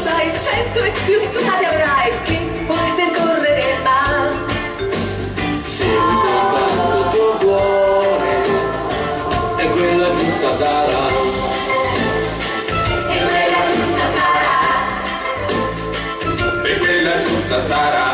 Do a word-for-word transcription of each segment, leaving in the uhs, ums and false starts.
sai, cento e più strade avrai che puoi percorrere, ma se ti porta il tuo cuore e quella giusta sarà, e quella giusta sarà, e quella giusta sarà.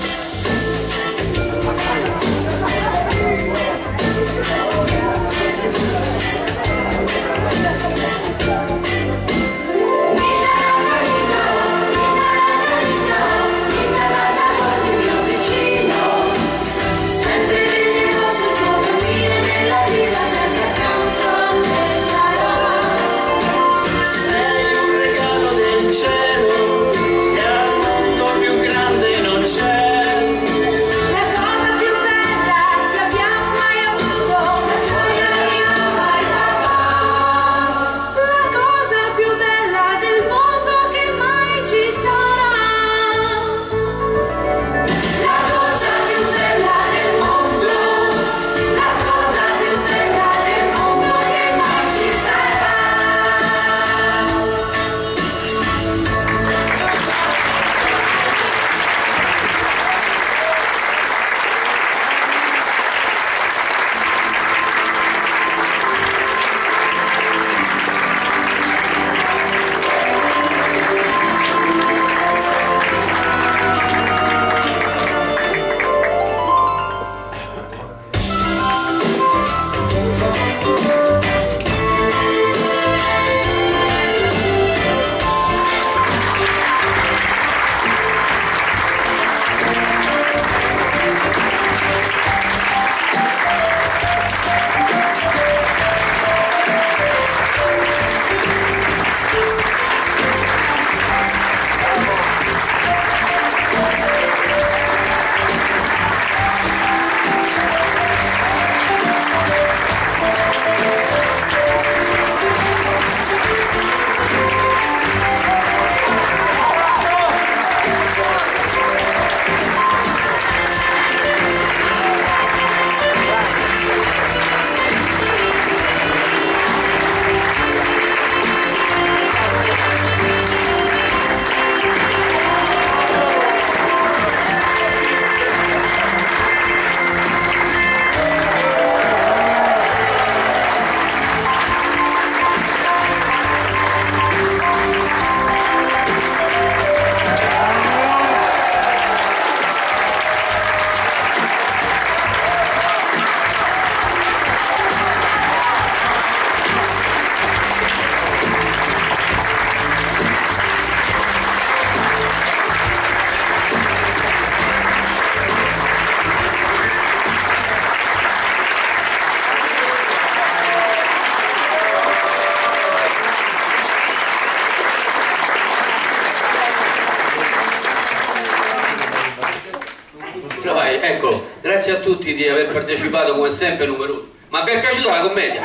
Ecco, grazie a tutti di aver partecipato come sempre numerosi. Ma vi è piaciuta la commedia?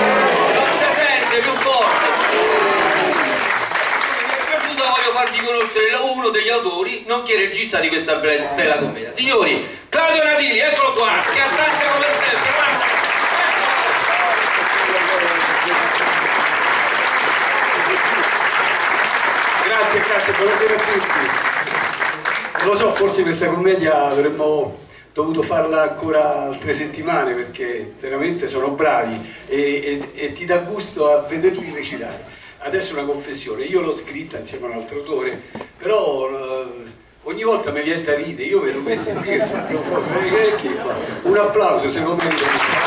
Non si sente più forte. Mi è piaciuta, voglio farvi conoscere uno degli autori, nonché regista di questa bella commedia. Signori, Claudio Natili, eccolo qua, che attacca come sempre, guarda. Grazie, grazie, buonasera a tutti. Non lo so, forse questa commedia avremmo dovuto farla ancora altre settimane perché veramente sono bravi e, e, e ti dà gusto a vederli recitare. Adesso una confessione, io l'ho scritta insieme a un altro autore, però uh, ogni volta mi viene da ridere, io vedo questi qui che sono fuori, un applauso se lo merito.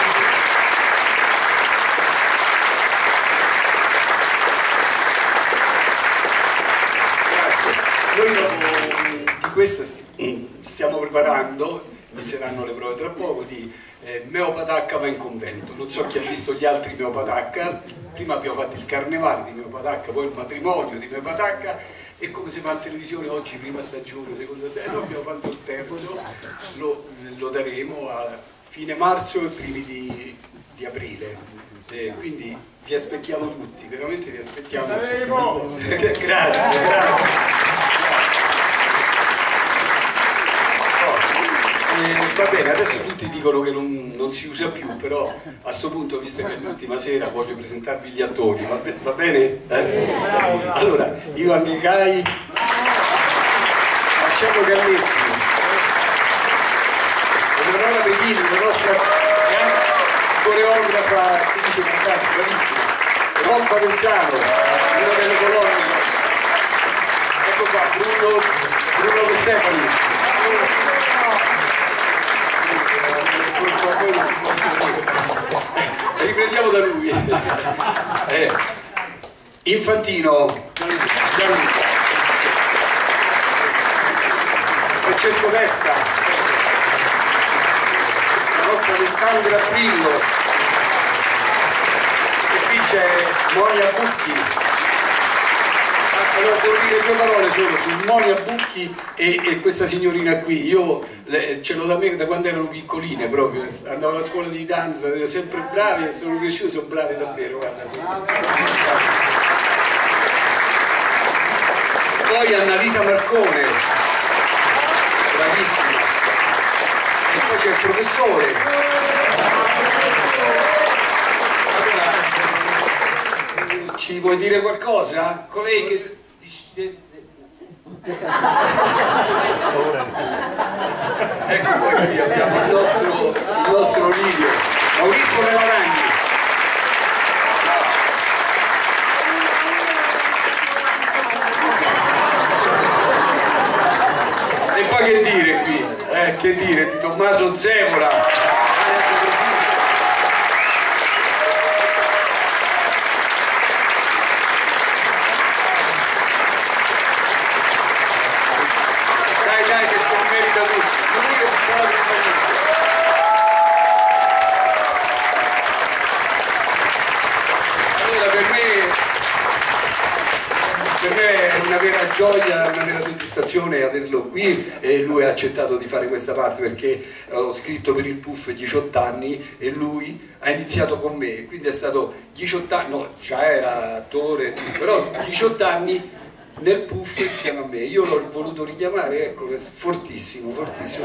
Noi dopo di questa stiamo preparando, inizieranno le prove tra poco, di eh, Meo Patacca va in convento. Non so chi ha visto gli altri Meo Patacca, prima abbiamo fatto il carnevale di Meo Patacca, poi il matrimonio di Meo Patacca e come si fa in televisione oggi, prima stagione, seconda serie, abbiamo fatto il terzo, lo, lo daremo a fine marzo e primi di, di aprile. Eh, quindi vi aspettiamo tutti, veramente vi aspettiamo. Grazie, grazie. Eh, vabbè, bene, adesso tutti dicono che non, non si usa più, però a questo punto, visto che è l'ultima sera, voglio presentarvi gli attori, va, be va bene? Eh? Allora, Ivan Micai, Marcello Galletti, Eleonora Pedini, la nostra coreografa, attrice cantante, bravissima, Ron Pavenzano, uno delle colonne, ecco qua, Bruno, Bruno De Stefanis. Riprendiamo da lui. eh, Infantino, Gianluca, Francesco Testa, la nostra Alessandra Brillo, e qui c'è Monia Bucchi. Allora devo dire due parole solo su Monia Bucchi e, e questa signorina qui. Io le, ce l'ho da me da quando erano piccoline proprio, andavo alla scuola di danza, erano sempre bravi, sono cresciuti, sono bravi davvero, guarda. Poi Annalisa Marcone, bravissima, e poi c'è il professore. Allora, ci vuoi dire qualcosa? Colei che... Ecco poi qui abbiamo il nostro, il nostro Livio, Maurizio Melaragni. E poi che dire qui? Eh, che dire di Tommaso Zevola. Una vera gioia, una vera soddisfazione averlo qui, e lui ha accettato di fare questa parte perché ho scritto per il Puff diciotto anni e lui ha iniziato con me, quindi è stato diciotto anni, no, già era attore, però diciotto anni nel Puff insieme a me. Io l'ho voluto richiamare, ecco, fortissimo, fortissimo.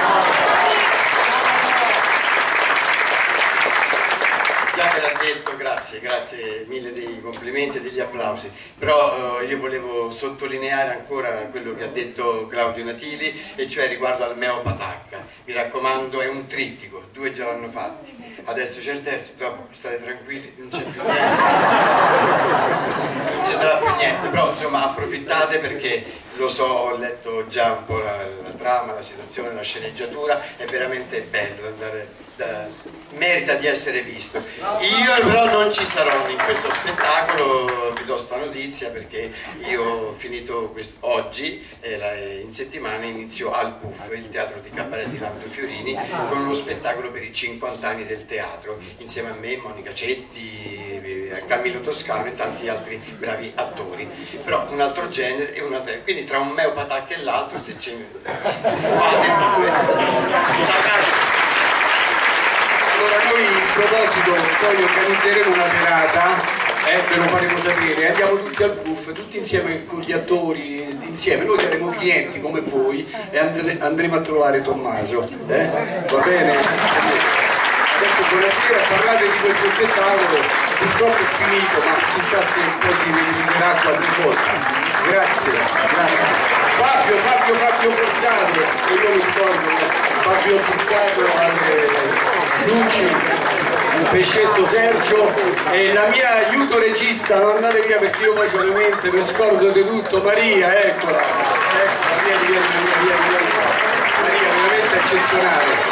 Già ve l'ha detto, grazie, grazie mille dei complimenti e degli applausi, però eh, io volevo sottolineare ancora quello che ha detto Claudio Natili, e cioè riguardo al Meo Patacca. Mi raccomando, è un trittico, due già l'hanno fatti, adesso c'è il terzo, dopo state tranquilli, non c'è più niente, non ci sarà più niente, però insomma approfittate perché lo so, ho letto già un po' la, la trama, la situazione, la sceneggiatura, è veramente bello andare... Da, merita di essere visto. Io però non ci sarò in questo spettacolo, vi do sta notizia perché io ho finito questo, oggi eh, la, in settimana inizio al Puff, il teatro di cabaret di Lando Fiorini, con uno spettacolo per i cinquanta anni del teatro, insieme a me, Monica Cetti, Camillo Toscano e tanti altri bravi attori, però un altro genere e un altro, quindi tra un Meo Patacca e l'altro, se ce ne fate due. Allora noi in proposito poi organizzeremo una serata, eh, ve lo faremo sapere, andiamo tutti al Puff, tutti insieme con gli attori, insieme, noi saremo clienti come voi e andre andremo a trovare Tommaso, eh? Va bene? Adesso buonasera, parlate di questo spettacolo, purtroppo è finito, ma chissà se poi si riprenderà qualche volta. Grazie, grazie. Fabio, Fabio, Fabio Forzato, e io mi scordo, Fabio Forzato alle luci, il Pescetto Sergio e la mia aiuto regista, non andate via perché io poi ovviamente mi scordo di tutto, Maria, eccola, eccola, vieni, vieni, vieni, vieni, vieni. Maria, veramente eccezionale.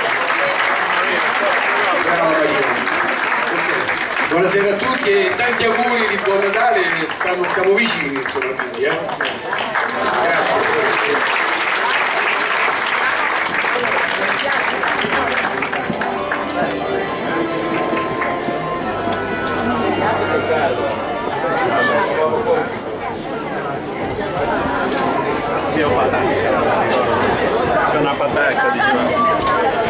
Brava Maria. Buonasera a tutti e tanti auguri di buon Natale, stiamo, siamo vicini insomma quindi, eh? Grazie. C'è una patacca, diceva.